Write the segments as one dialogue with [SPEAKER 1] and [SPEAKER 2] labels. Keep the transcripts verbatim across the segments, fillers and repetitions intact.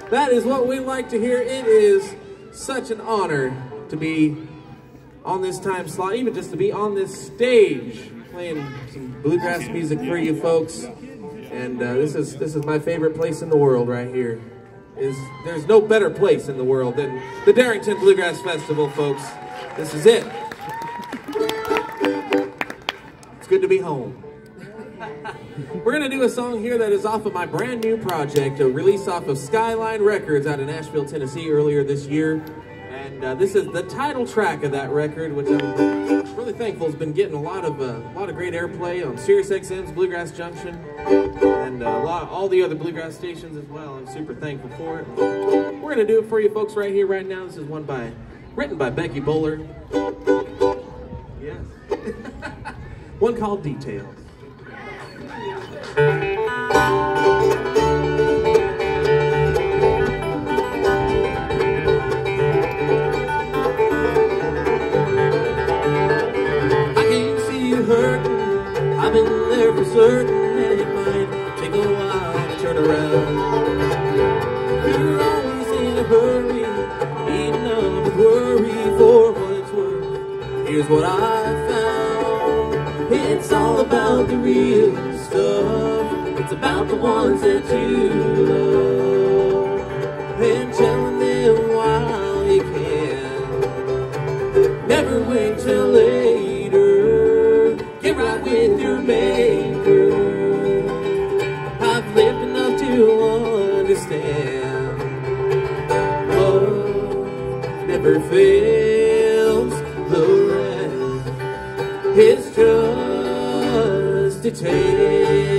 [SPEAKER 1] That is what we like to hear. It is such an honor to be on this time slot, even just to be on this stage, playing some bluegrass music for you folks. And uh, this is this is my favorite place in the world right here. Is there's no better place in the world than the Darrington Bluegrass Festival, folks. This is it. It's good to be home. We're going to do a song here that is off of my brand new project, a release off of Skyline Records out of Nashville, Tennessee earlier this year. And uh, this is the title track of that record, which I'm really thankful has been getting a lot of uh, a lot of great airplay on Sirius X M's Bluegrass Junction and uh, a lot all the other bluegrass stations as well. I'm super thankful for it. We're going to do it for you folks right here, right now. This is one by written by Becky Bowler. Yes. One called Details. I can see you hurting. I've been there for certain, and it might take a while to turn around. You're always in a hurry, enough to worry for what it's worth. Here's what I found. It's all about the real stuff. It's about the ones that you love, and telling them while you can. Never wait till later. Get right with your maker. I've lived enough to understand. Love never fails. The rest is just a tale.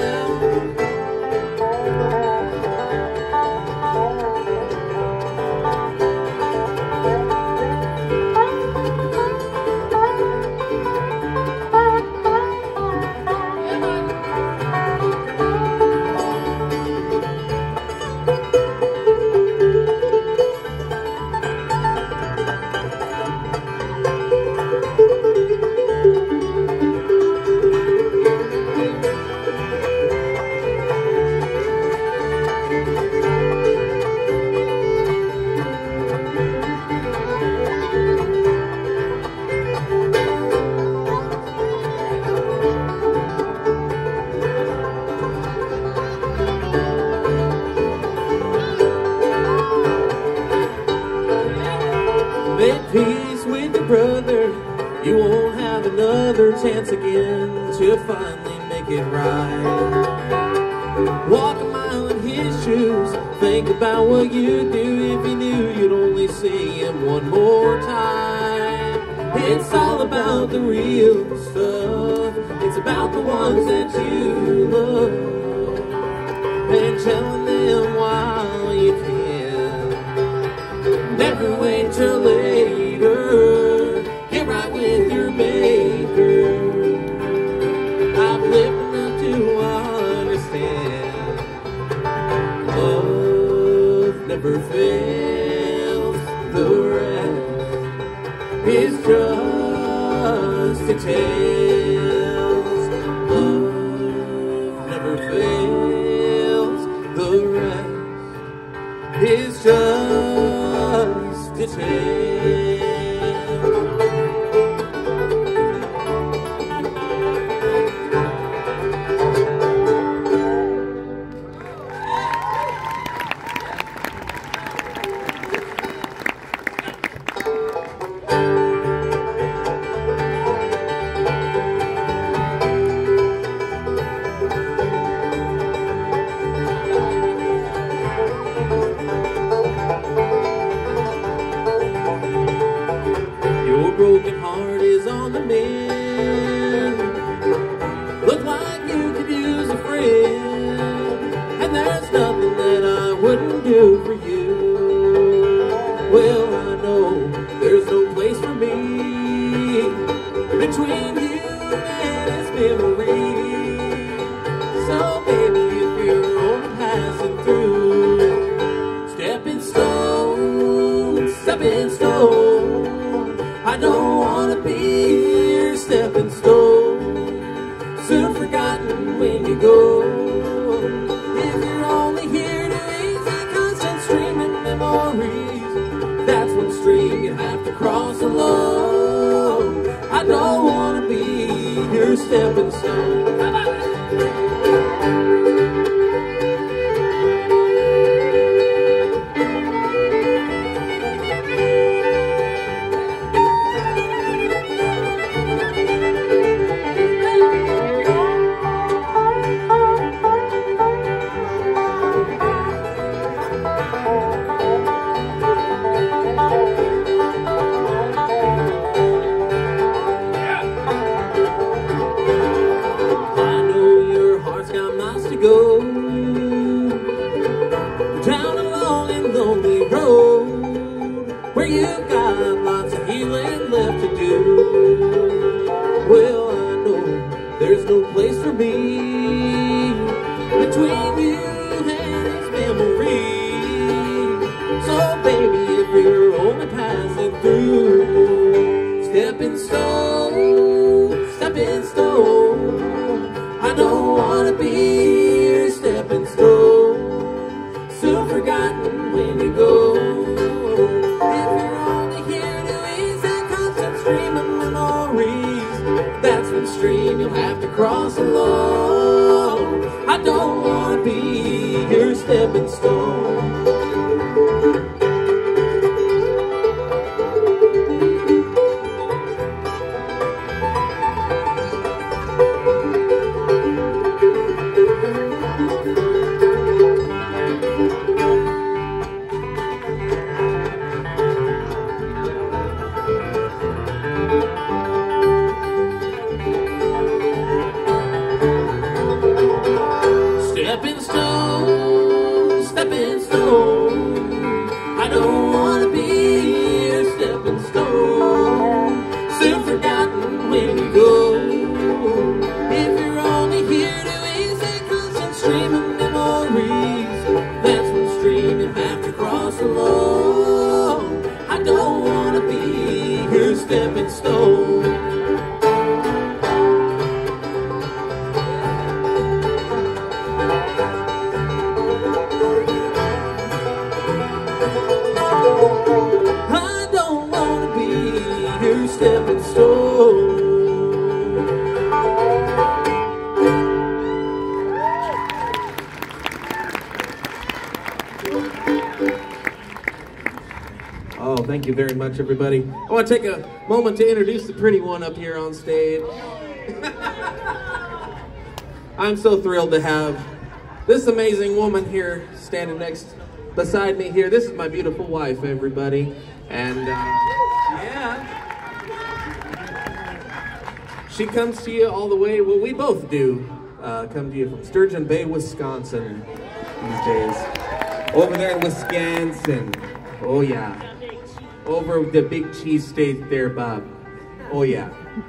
[SPEAKER 1] Make peace with your brother. You won't have another chance again to finally make it right. Walk a mile in his shoes. Think about what you'd do if you knew you'd only see him one more time. It's all about the real stuff. It's about the ones that you love, and telling them while you can. Never wait till later. Get right with your maker. I've lived enough to understand. Love never fails. The rest is just a tale. Love never fails. The rest is just a tale. Broken heart is on the mend. Look like you could use a friend, and there's nothing that I wouldn't do for you. Well, I know there's no place for me between you and this memory. So baby, if you're only passing through, stepping stone, stepping stone. I don't want to be your stepping stone, soon forgotten when you go. If you're only here to ease the constant stepping stone. How about that? Go down a long and lonely road where you've got lots of healing left to do. Well, I know there's no place for me between you and this memory. So baby, if you're only passing through, stepping stone, stepping stone, I don't wanna be stepping stone, soon forgotten when you go. If you're only here to ease that constant stream of memories, that's one stream you'll have to cross alone. I don't want to be your stepping stone. Stepping stone, stepping stone, I don't want to be your stepping stone, soon forgotten when you go. If you're only here to ease that constant stream of memories, that's one stream you have to cross alone. I don't want to be your stepping stone. I don't want to be your stepping stone. Oh, thank you very much, everybody. I want to take a moment to introduce the pretty one up here on stage. I'm so thrilled to have this amazing woman here standing next beside me here. This is my beautiful wife, everybody. And uh, yeah, she comes to you all the way, well, we both do, uh, come to you from Sturgeon Bay, Wisconsin these days. Over there in Wisconsin. Oh yeah. Over the big cheese state there, Bob. Oh yeah.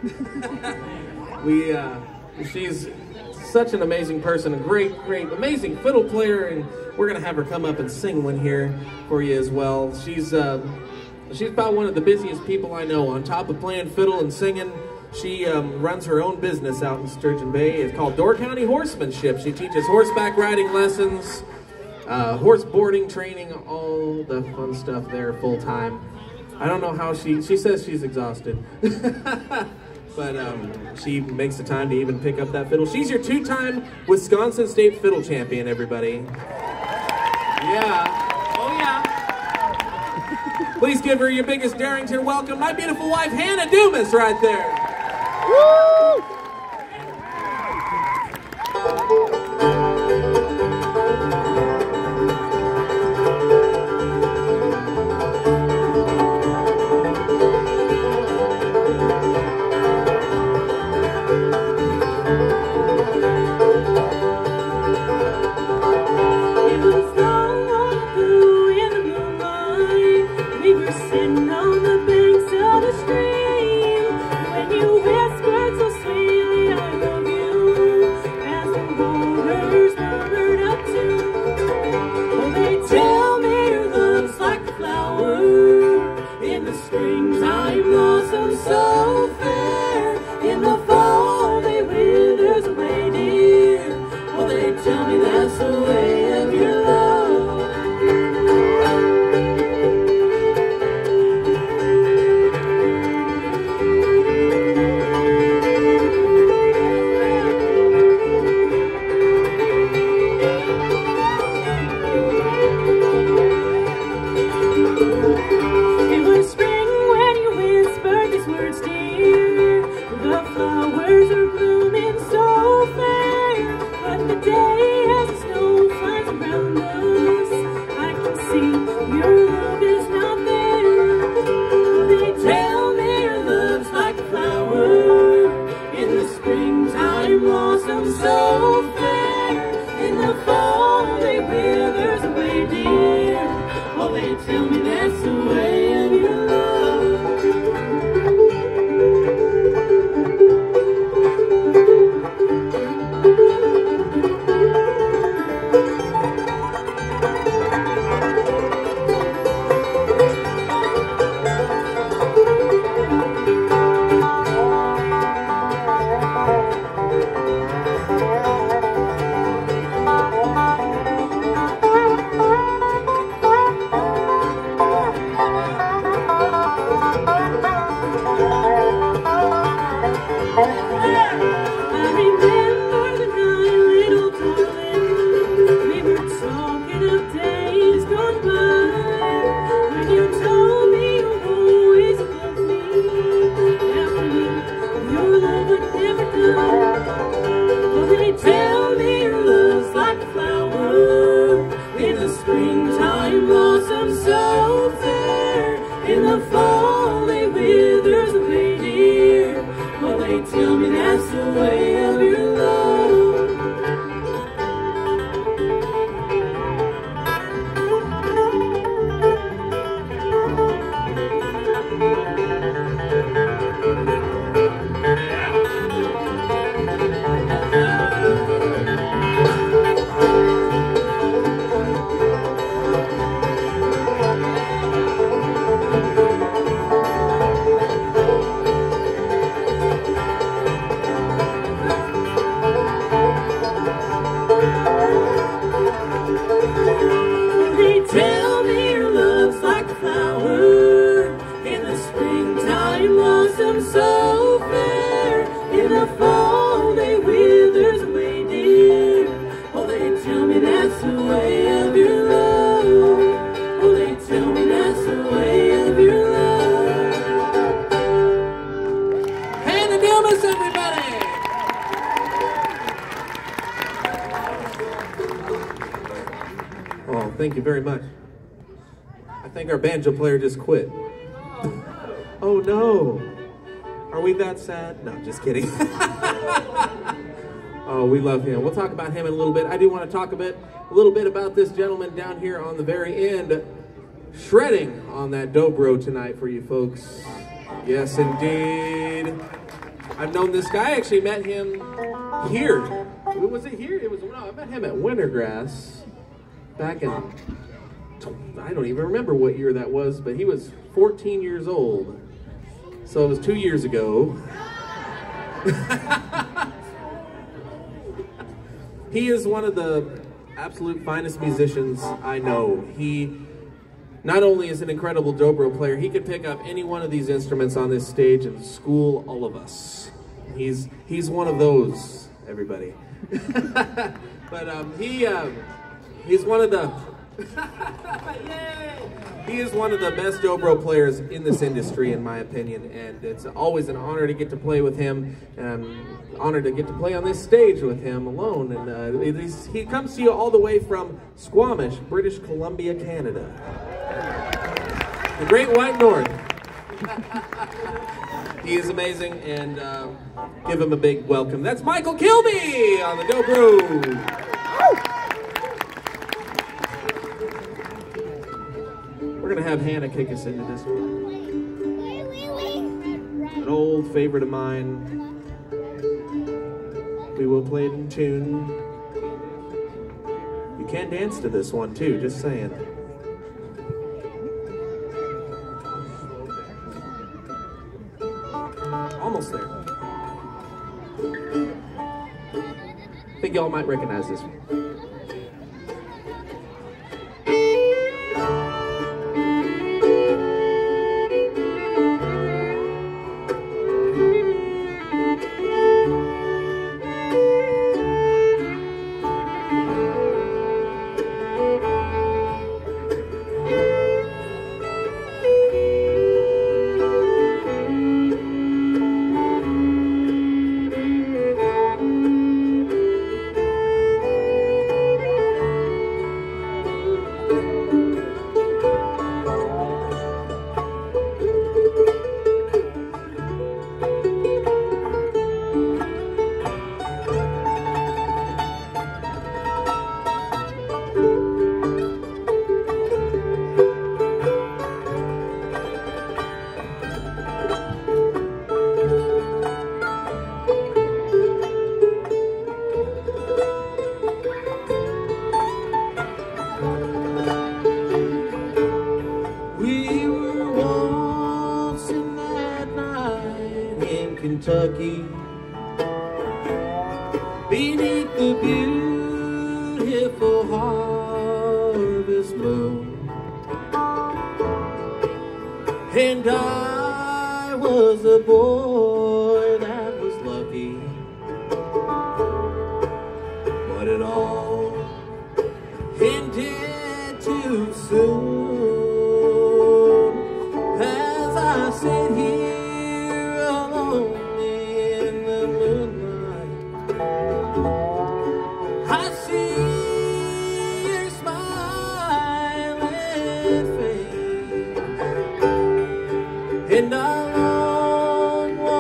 [SPEAKER 1] we, uh, she's such an amazing person, a great, great, amazing fiddle player, and we're gonna have her come up and sing one here for you as well. She's uh, she's about one of the busiest people I know. On top of playing fiddle and singing, she um, runs her own business out in Sturgeon Bay. It's called Door County Horsemanship. She teaches horseback riding lessons, uh, horse boarding training, all the fun stuff there full time. I don't know how she, she says she's exhausted. But um, she makes the time to even pick up that fiddle. She's your two-time Wisconsin State Fiddle Champion, everybody. Yeah. Oh, yeah. Please give her your biggest Darrington welcome. My beautiful wife, Hannah Dumas, right there. Woo!
[SPEAKER 2] Sitting on the banks of the stream, when you whispered so sweet.
[SPEAKER 1] Oh, thank you very much. I think our banjo player just quit. Oh no. Are we that sad? No, just kidding. Oh, we love him. We'll talk about him in a little bit. I do want to talk a bit, a little bit about this gentleman down here on the very end, shredding on that dobro tonight for you folks. Yes, indeed. I've known this guy. I actually met him here. Was it here? It was. No, I met him at Wintergrass back in. I don't even remember what year that was, but he was fourteen years old. So it was two years ago. He is one of the absolute finest musicians I know. He not only is an incredible dobro player, he could pick up any one of these instruments on this stage and school all of us. He's he's one of those, everybody. But um, he um, he's one of the he is one of the best dobro players in this industry, in my opinion, and it's always an honor to get to play with him. Um, honored to get to play on this stage with him alone, and uh, it is, he comes to you all the way from Squamish, British Columbia, Canada. The Great White North. He is amazing, and uh, give him a big welcome. That's Michael Kilby on the dobro. We're gonna have Hannah kick us into this one. An old favorite of mine. We will play it in tune. You can dance to this one too, just saying. Almost there. I think y'all might recognize this one. Kentucky, beneath the beautiful harvest moon, and I was a boy that was lucky, but it all ended too soon as I sit here alone. I see your smiling face, and I long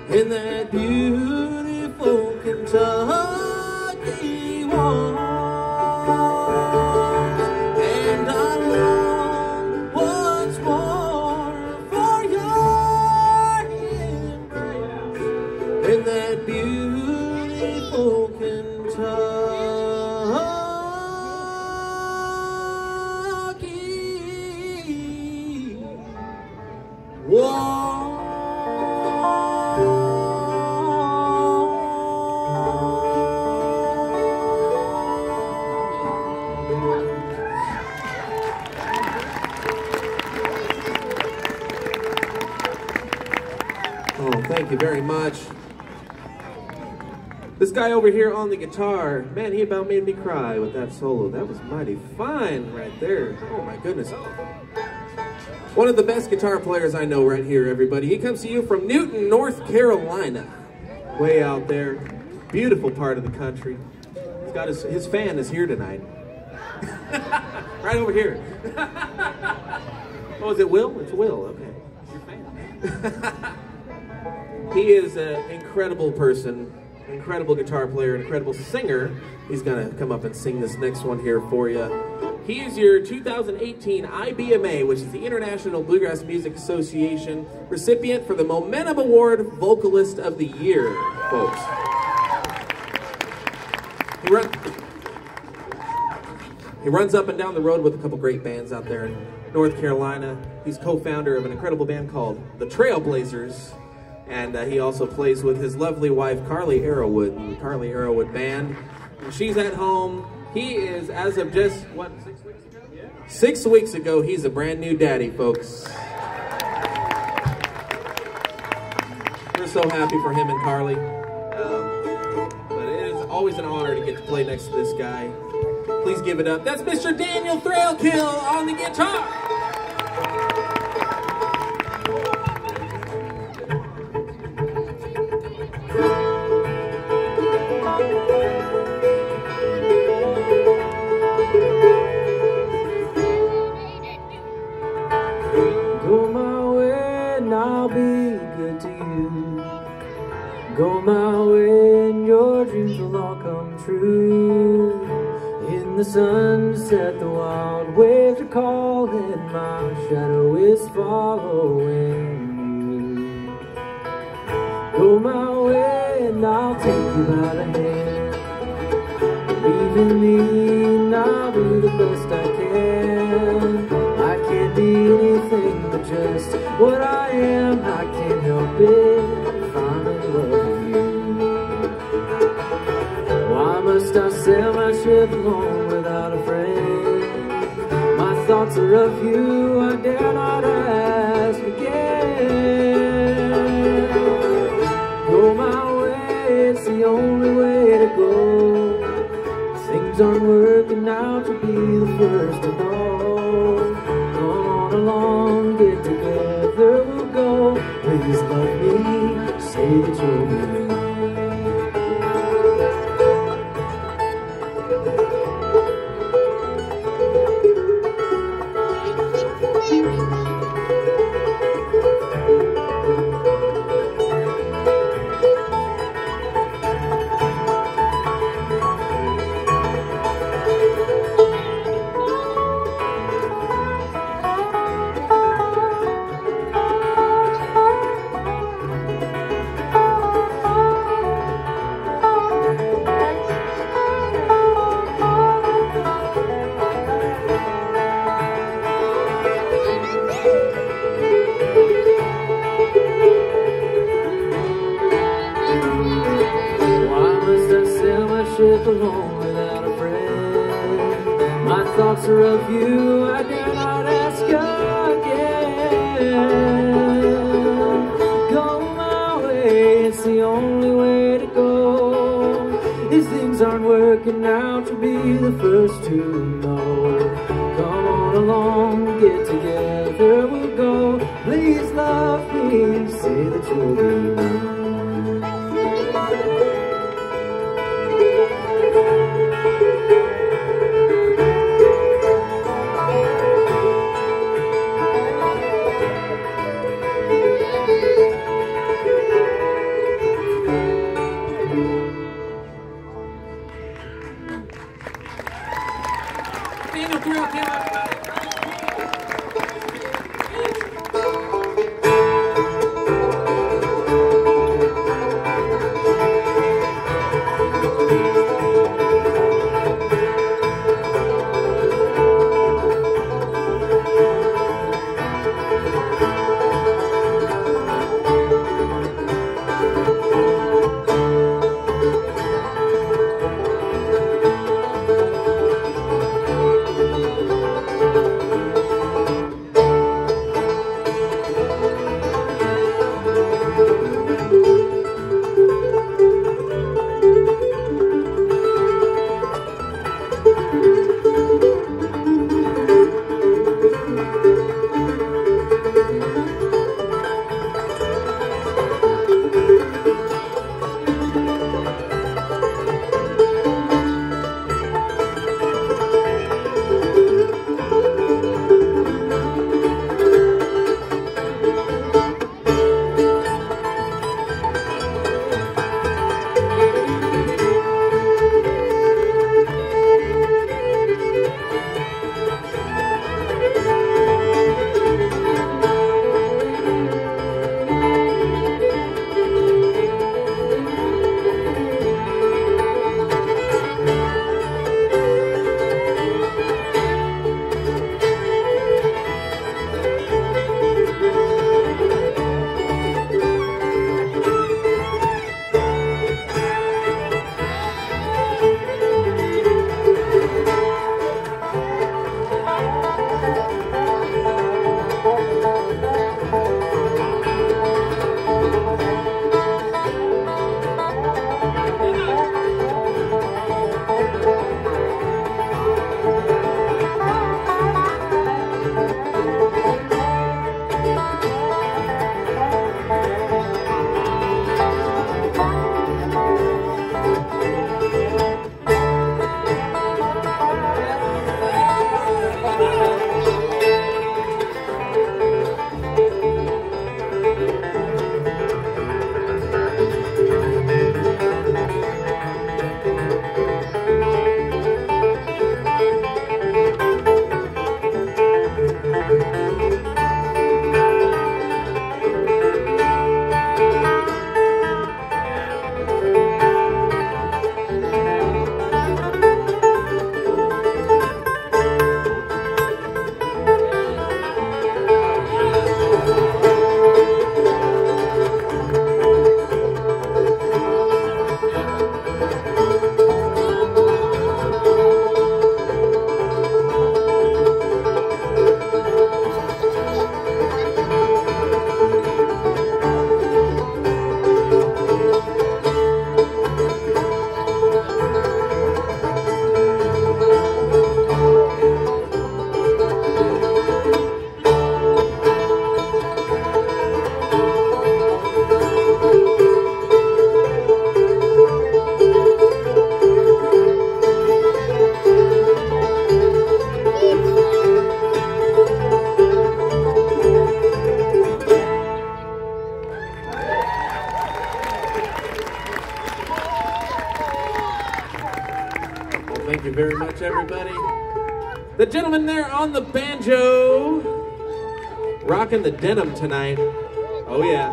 [SPEAKER 1] in that beautiful Kentucky walks, and I long once more for your embrace in that beautiful Kentucky walks. Oh, thank you very much. This guy over here on the guitar, man, he about made me cry with that solo. That was mighty fine right there. Oh my goodness. One of the best guitar players I know right here, everybody. He comes to you from Newton, North Carolina. Way out there. Beautiful part of the country. He's got his, his fan is here tonight. Right over here. Oh, is it Will? It's Will, okay. Your fan. He is an incredible person, incredible guitar player, incredible singer. He's gonna come up and sing this next one here for you. He is your two thousand eighteen I B M A, which is the International Bluegrass Music Association, recipient for the Momentum Award Vocalist of the Year, folks. He, run, he runs up and down the road with a couple great bands out there in North Carolina. He's co-founder of an incredible band called The Trailblazers. And uh, he also plays with his lovely wife, Carly Arrowwood, and the Carly Arrowwood Band. When she's at home, he is, as of just, what, six weeks ago? Yeah. Six weeks ago, he's a brand new daddy, folks. We're so happy for him and Carly. Um, but it is always an honor to get to play next to this guy. Please give it up. That's Mister Daniel Threlkill on the guitar.
[SPEAKER 2] Go my way and your dreams will all come true. In the sunset, the wild waves are calling, my shadow is following you. Go my way and I'll take you by the hand. Believe in me and I'll do the best I can. I can't be anything but just what I am. I can't help it if I'm in love with you. Why must I sail my ship alone without a friend? My thoughts are of you, I dare not ask again. Go my way, it's the only way to go. Things aren't working out to be the first to know. Come on along, get together, we'll go. Please love me, say that you'll be mine. Alone without a friend. My thoughts are of you, I dare not ask again. Go my way, it's the only way to go. These things aren't working out, to be the first to know. Come on along, get together, we'll go. Please love me, say that you'll be mine.
[SPEAKER 1] you very much, everybody. The gentleman there on the banjo, rocking the denim tonight. Oh yeah.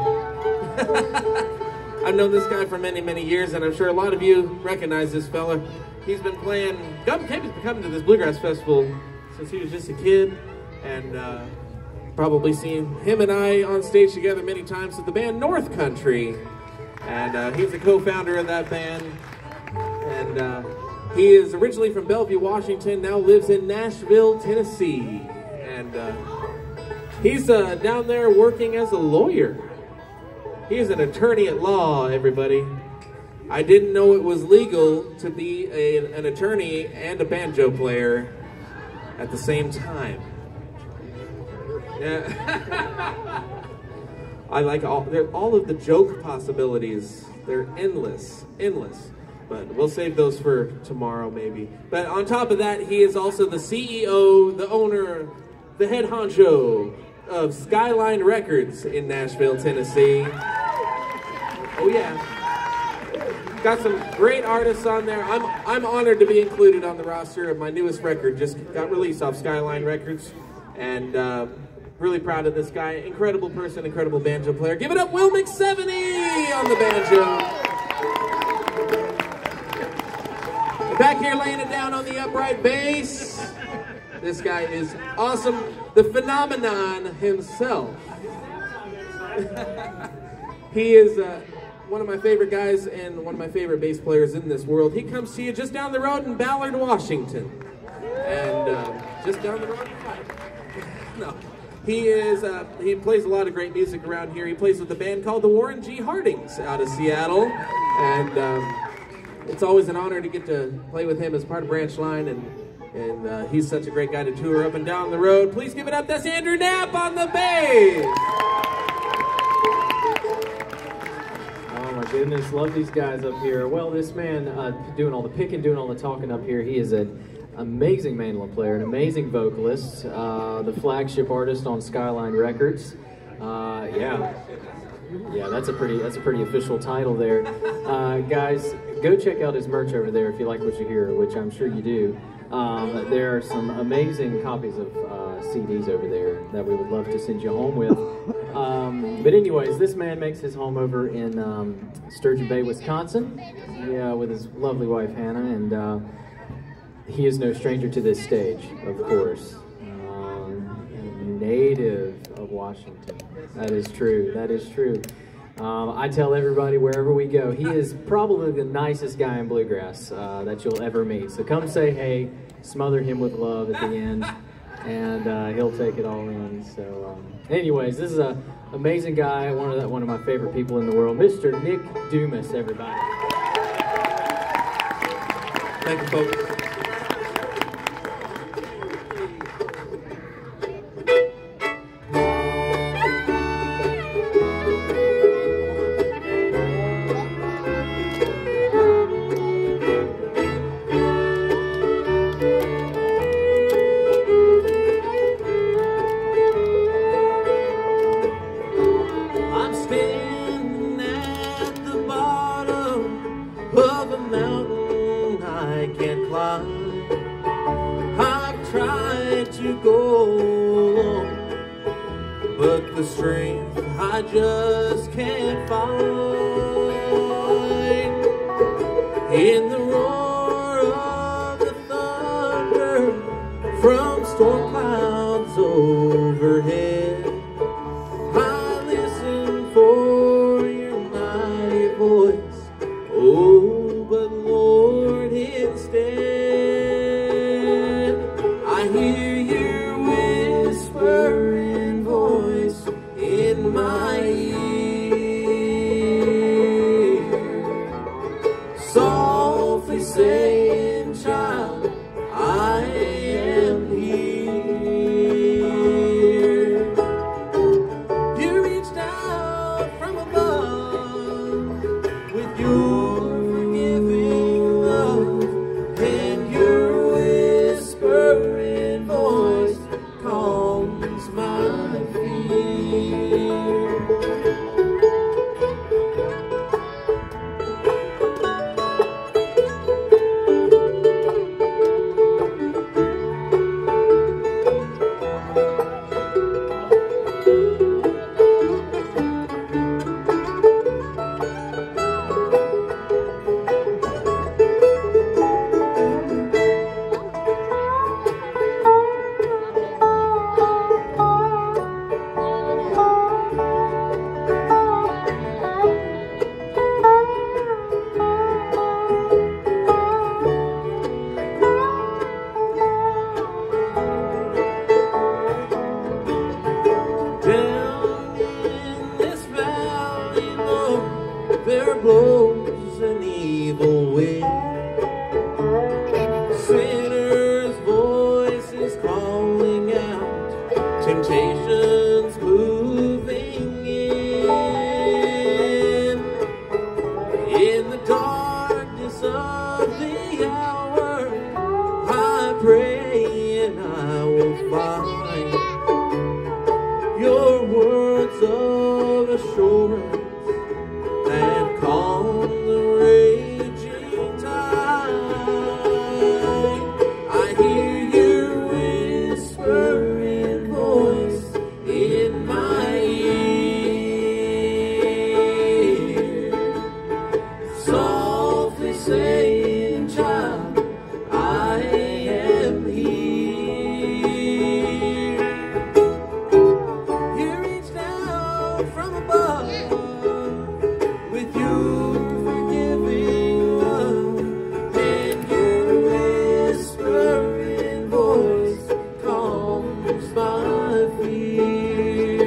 [SPEAKER 1] I've known this guy for many, many years, and I'm sure a lot of you recognize this fella. He's been playing, Gum Cape has been coming to this Bluegrass Festival since he was just a kid, and uh, probably seen him and I on stage together many times with the band North Country. And uh, he's the co-founder of that band. And uh, he is originally from Bellevue, Washington, now lives in Nashville, Tennessee. And uh, he's uh, down there working as a lawyer. He is an attorney at law, everybody. I didn't know it was legal to be a, an attorney and a banjo player at the same time. Yeah. I like all, all of the joke possibilities. They're endless, endless. But we'll save those for tomorrow, maybe. But on top of that, he is also the C E O, the owner, the head honcho of Skyline Records in Nashville, Tennessee. Oh yeah. Got some great artists on there. I'm, I'm honored to be included on the roster of my newest record. Just got released off Skyline Records. And uh, really proud of this guy. Incredible person, incredible banjo player. Give it up, Will McSeveny on the banjo. Back here laying it down on the upright bass. This guy is awesome. The phenomenon himself. He is uh, one of my favorite guys and one of my favorite bass players in this world. He comes to you just down the road in Ballard, Washington. And uh, just down the road. No. He is, uh, he plays a lot of great music around here. He plays with a band called the Warren G. Hardings out of Seattle. And um, it's always an honor to get to play with him as part of Branch Line. And, and uh, he's such a great guy to tour up and down the road. Please give it up. That's Andrew Knapp on the bass.
[SPEAKER 2] Oh my goodness, love these guys up here. Well, this man uh, doing all the picking, doing all the talking up here, he is an amazing mandolin player, an amazing vocalist, uh, the flagship artist on Skyline Records. Uh, yeah, yeah, that's a pretty that's a pretty official title there. Uh, guys, go check out his merch over there if you like what you hear, which I'm sure you do. Um, there are some amazing copies of uh, C Ds over there that we would love to send you home with. Um, but anyways, this man makes his home over in um, Sturgeon Bay, Wisconsin, yeah, with his lovely wife Hannah, and uh, he is no stranger to this stage, of course. Um, native of Washington. That is true. That is true. Um, I tell everybody wherever we go, he is probably the nicest guy in bluegrass uh, that you'll ever meet. So come say hey, smother him with love at the end, and uh, he'll take it all in. So, um, anyways, this is an amazing guy, one of the, one of my favorite people in the world, Mister Nick Dumas, everybody.
[SPEAKER 1] Thank you, folks. Soft chorus and calm the raging tide. I hear your whispering voice in my ear, softly saying, child, I am here. You reach down from above with your forgiving love, and your whispering voice calms my fear.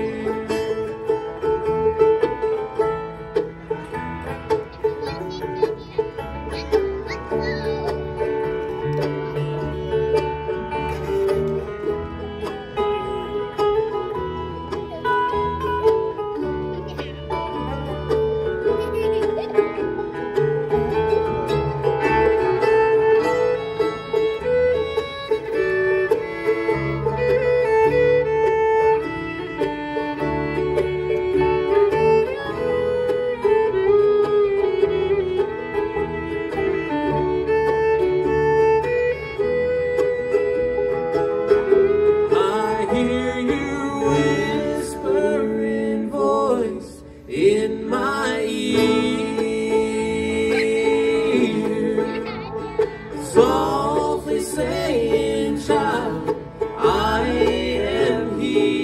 [SPEAKER 1] I hear your whispering voice in my ear, softly saying, child, I am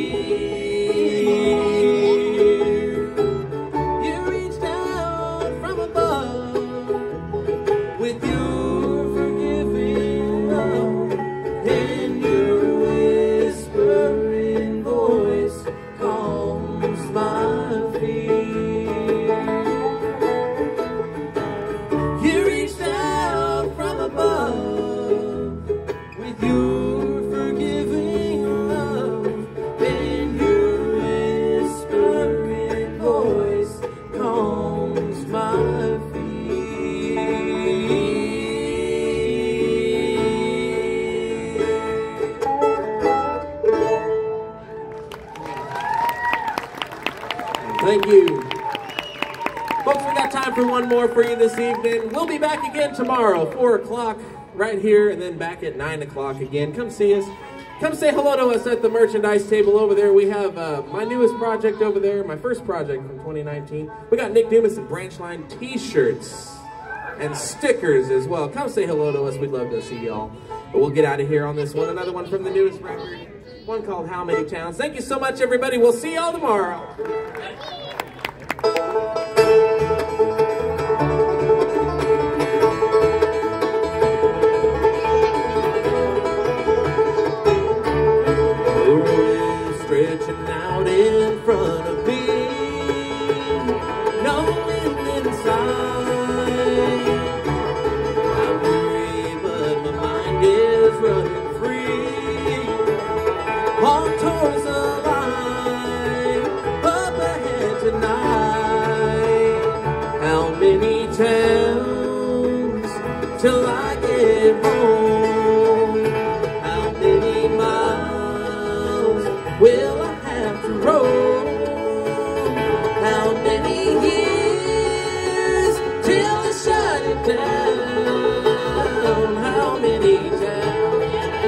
[SPEAKER 1] here. You reach down from above with your forgiving love, and your whispering voice calms my fear. You reach down from above with your forgiving love, and your whispering voice calms my Thank you. Folks, we got time for one more for you this evening. We'll be back again tomorrow, four o'clock, right here, and then back at nine o'clock again. Come see us. Come say hello to us at the merchandise table over there. We have uh, my newest project over there, my first project from twenty nineteen. We got Nick Dumas and Branchline t-shirts and stickers as well. Come say hello to us. We'd love to see y'all. But we'll get out of here on this one. Another one from the newest record, one called How Many Towns. Thank you so much, everybody. We'll see y'all tomorrow. The road is stretching out in front of me, no wind inside. I'm weary, but my mind is running free. On towards the line, up ahead tonight. How many towns till I get home? How many miles will I have to roll? How many years till I shut it down? How many towns?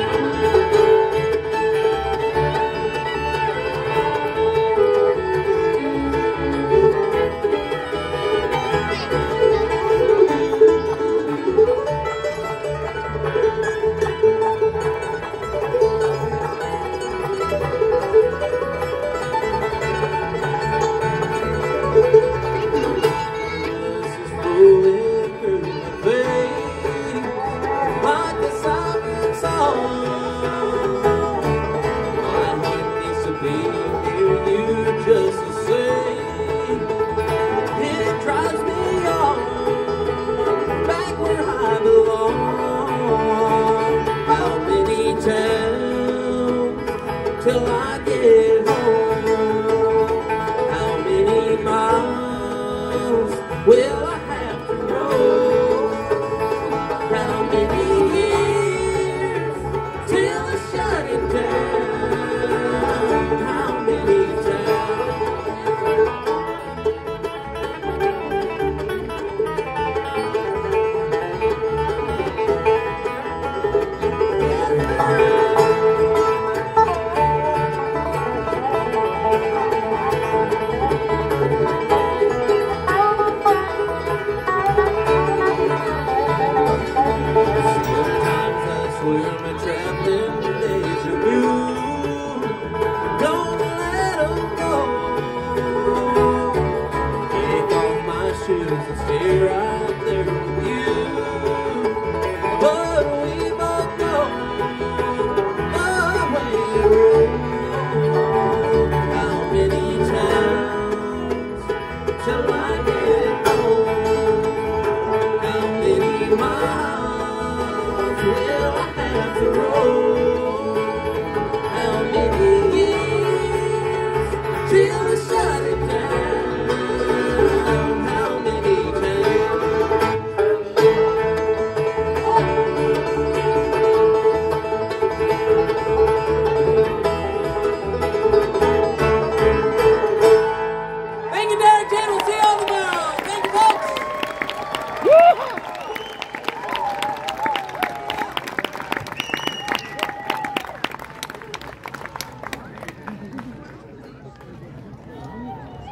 [SPEAKER 1] Till I get home, how many miles will I have to roll? How many years till I shut it down? How many towns?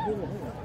[SPEAKER 2] Hang on, hang on.